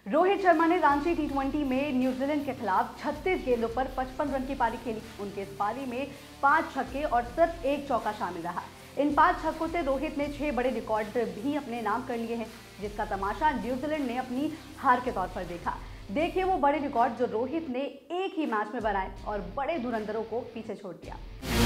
रोहित शर्मा ने रांची टी20 में न्यूजीलैंड के खिलाफ 36 गेंदों पर 55 रन की पारी खेली। उनके इस पारी में 5 छक्के और सिर्फ 1 चौका शामिल रहा। इन 5 छक्कों से रोहित ने 6 बड़े रिकॉर्ड भी अपने नाम कर लिए हैं, जिसका तमाशा न्यूजीलैंड ने अपनी हार के तौर पर देखा। देखिए वो बड़े रिकॉर्ड जो रोहित ने एक ही मैच में बनाए और बड़े धुरंधरों को पीछे छोड़ दिया।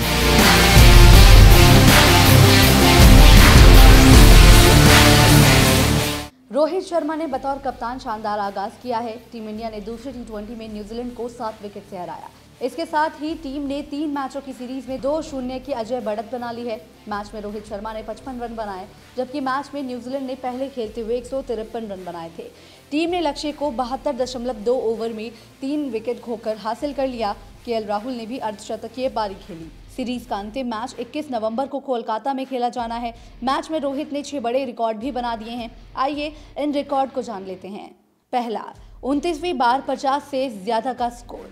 रोहित शर्मा ने बतौर कप्तान शानदार आगाज किया है। टीम इंडिया ने दूसरे टी20 में न्यूजीलैंड को 7 विकेट से हराया। इसके साथ ही टीम ने 3 मैचों की सीरीज में 2-0 की अजय बढ़त बना ली है। मैच में रोहित शर्मा ने 55 रन बनाए, जबकि मैच में न्यूजीलैंड ने पहले खेलते हुए 153 रन बनाए थे। टीम ने लक्ष्य को 72.2 ओवर में 3 विकेट खोकर हासिल कर लिया। केएल राहुल ने भी अर्धशतकीय पारी खेली। सीरीज का अंतिम मैच 21 नवंबर को कोलकाता में खेला जाना है। मैच में रोहित ने 6 बड़े रिकॉर्ड भी बना दिए हैं। आइए इन रिकॉर्ड को जान लेते हैं। पहला, 29वीं बार 50 से ज्यादा का स्कोर।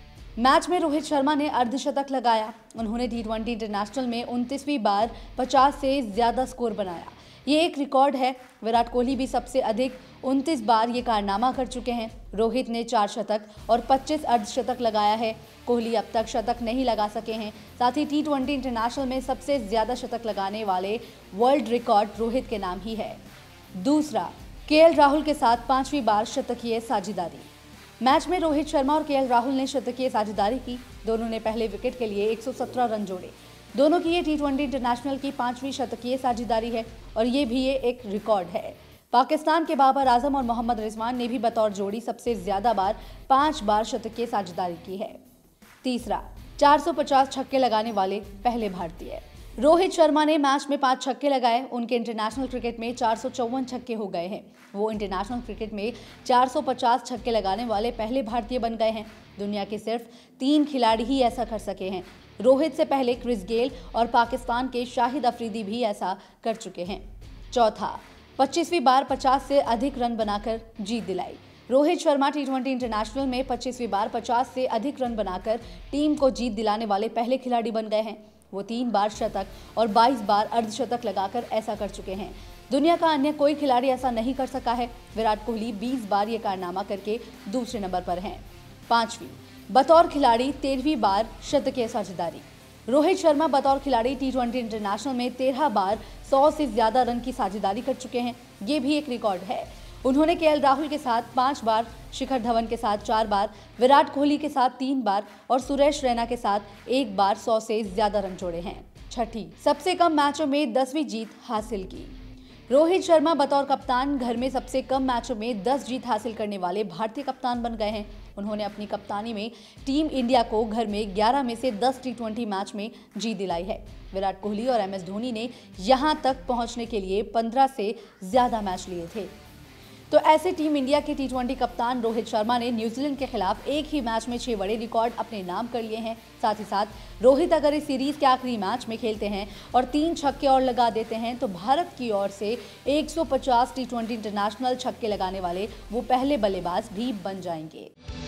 मैच में रोहित शर्मा ने अर्धशतक लगाया। उन्होंने टी20 इंटरनेशनल में 29वीं बार 50 से ज्यादा स्कोर बनाया। ये एक रिकॉर्ड है। विराट कोहली भी सबसे अधिक 29 बार ये कारनामा कर चुके हैं। रोहित ने 4 शतक और 25 अर्धशतक लगाया है। कोहली अब तक शतक नहीं लगा सके हैं। साथ ही टी20 इंटरनेशनल में सबसे ज्यादा शतक लगाने वाले वर्ल्ड रिकॉर्ड रोहित के नाम ही है। दूसरा, केएल राहुल के साथ 5वीं बार शतकीय साझेदारी। मैच में रोहित शर्मा और केएल राहुल ने शतकीय साझेदारी की। दोनों ने पहले विकेट के लिए 117 रन जोड़े। दोनों की ये टी20 इंटरनेशनल की 5वीं शतकीय साझेदारी है और ये भी एक रिकॉर्ड है। पाकिस्तान के बाबर आजम और मोहम्मद रिजवान ने भी बतौर जोड़ी सबसे ज्यादा बार 5 बार शतकीय साझेदारी की है। तीसरा, 450 छक्के लगाने वाले पहले भारतीय। रोहित शर्मा ने मैच में 5 छक्के लगाए। उनके इंटरनेशनल क्रिकेट में 454 छक्के हो गए हैं। वो इंटरनेशनल क्रिकेट में 450 छक्के लगाने वाले पहले भारतीय बन गए हैं। दुनिया के सिर्फ 3 खिलाड़ी ही ऐसा कर सके हैं। रोहित से पहले क्रिस गेल और पाकिस्तान के शाहिद अफरीदी भी ऐसा कर चुके हैं। चौथा, 25वीं बार 50 से अधिक रन बनाकर जीत दिलाई। रोहित शर्मा टी20 इंटरनेशनल में 25वीं बार 50 से अधिक रन बनाकर टीम को जीत दिलाने वाले पहले खिलाड़ी बन गए हैं। वो 3 बार शतक और 22 बार अर्धशतक लगाकर ऐसा कर चुके हैं। दुनिया का अन्य कोई खिलाड़ी ऐसा नहीं कर सका है। विराट कोहली 20 बार ये कारनामा करके दूसरे नंबर पर हैं। पांचवी, बतौर खिलाड़ी 13वीं बार शतकीय साझेदारी। रोहित शर्मा बतौर खिलाड़ी टी20 इंटरनेशनल में 13 बार 100 से ज्यादा रन की साझेदारी कर चुके हैं। ये भी एक रिकॉर्ड है। उन्होंने केएल राहुल के साथ 5 बार, शिखर धवन के साथ 4 बार, विराट कोहली के साथ 3 बार और सुरेश रैना के साथ 1 बार 100 से ज्यादा रन जोड़े हैं। छठी, सबसे कम मैचों में 10वीं जीत हासिल की। रोहित शर्मा बतौर कप्तान घर में सबसे कम मैचों में 10 जीत हासिल करने वाले भारतीय कप्तान बन गए हैं। उन्होंने अपनी कप्तानी में टीम इंडिया को घर में 11 में से 10 टी20 मैच में जीत दिलाई है। विराट कोहली और MS धोनी ने यहां तक पहुंचने के लिए 15 से ज्यादा मैच लिए थे। तो ऐसे टीम इंडिया के टी20 कप्तान रोहित शर्मा ने न्यूजीलैंड के खिलाफ एक ही मैच में 6 बड़े रिकॉर्ड अपने नाम कर लिए हैं। साथ ही साथ रोहित अगर इस सीरीज के आखिरी मैच में खेलते हैं और 3 छक्के और लगा देते हैं तो भारत की ओर से 150 टी20 इंटरनेशनल छक्के लगाने वाले वो पहले बल्लेबाज भी बन जाएंगे।